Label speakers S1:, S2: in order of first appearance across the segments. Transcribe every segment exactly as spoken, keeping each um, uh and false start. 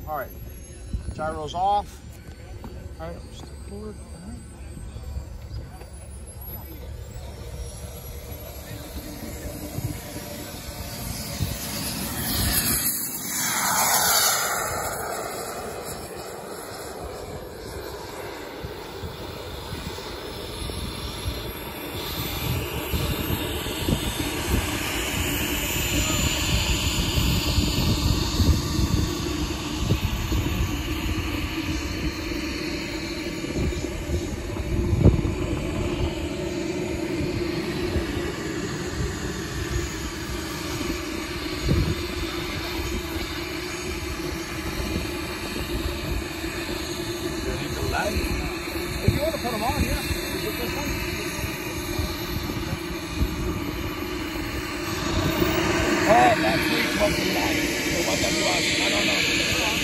S1: All right, gyro's off. All right, step forward. All right. If you want to put them on, yeah. Is it this one?
S2: Oh, last week wasn't live. So what that was, I don't know.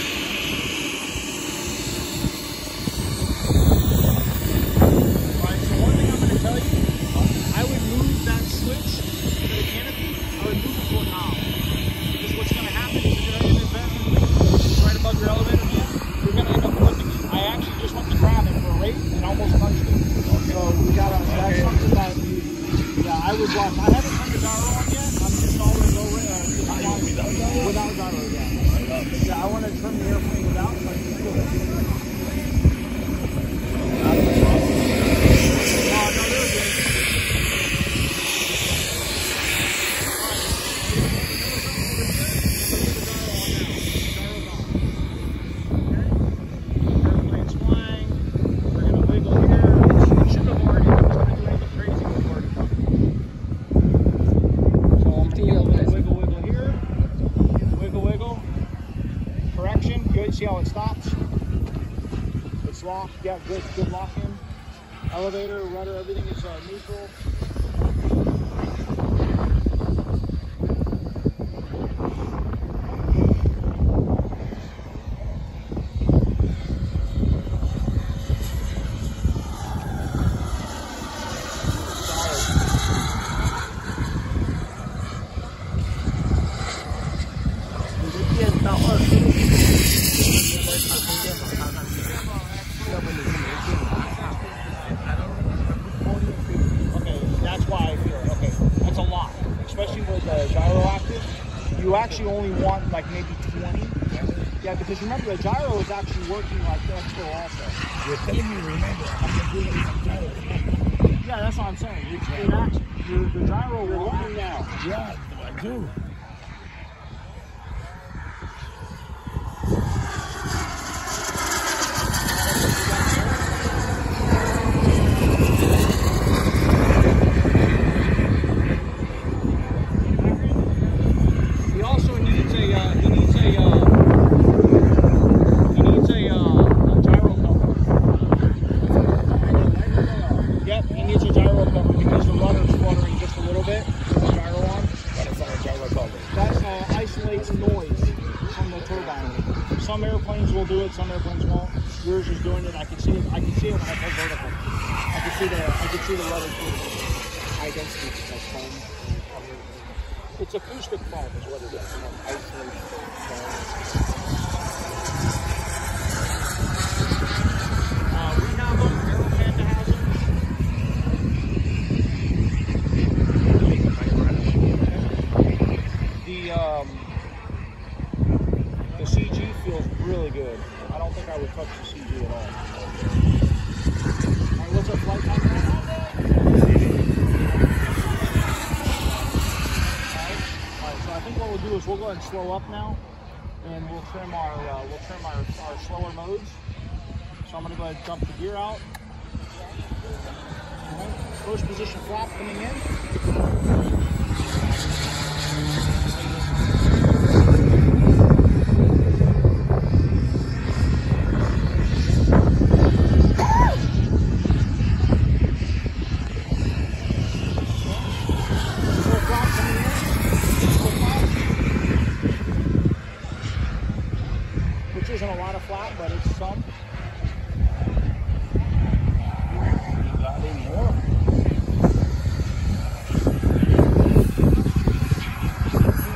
S1: Alright, so one thing I'm going to tell you, I would move that switch to the canopy. I would move it to a knob. Because what's going to happen is you're going to end up bending right above your elevator fan. You're going to end up flipping it. I actually just went to grab it for a rate and almost punched it. So we got to, that's something that, we, yeah, I would watch. I haven't turned the gyro on yet. I'm just always over uh, on, without gyro, yeah. Yeah, I want to trim the airplane without, so I can feel it. No, no, they're good. See how it stops? It's locked. Yeah, good, good lock in. Elevator, rudder, everything is uh, neutral. You actually only want like maybe twenty. Yeah, because remember the gyro is actually working like extra also.
S2: You're telling me, remember, I'm doing gyro.
S1: Yeah, that's what I'm saying. It, it actually, the, the gyro will working now.
S2: Yeah, I do.
S1: Some airplanes will do it, some airplanes won't. Yours is doing it. I can see it. I can see it when I go vertical. I can see the. I can see the rudder high density foam. It's acoustic foam, is what it is. Isolation foam. Uh, we have them. Aero Panda has them. The um. The C G feels really good. I don't think I would touch the C G at all. Alright, what's our flight time now? Alright, alright, so I think what we'll do is we'll go ahead and slow up now, and we'll trim our uh, we'll trim our, our slower modes. So I'm gonna go ahead and dump the gear out. Alright, first position flap coming in. Isn't a lot of flat, but it's some. You got any more?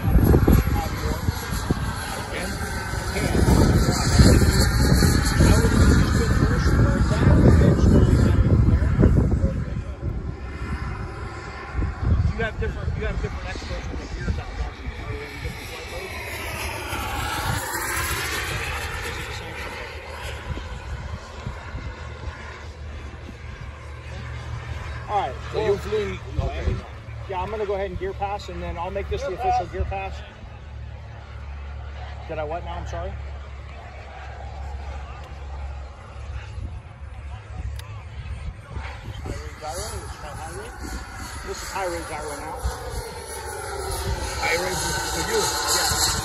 S1: All right.
S2: So
S1: well,
S2: you flew in, okay.
S1: yeah, I'm going to go ahead and gear pass, and then I'll make this the official gear pass. Did I what now? I'm sorry. High rate gyro. Let's try high rate. This is high rate gyro now.
S2: High rate for you.
S1: Yeah.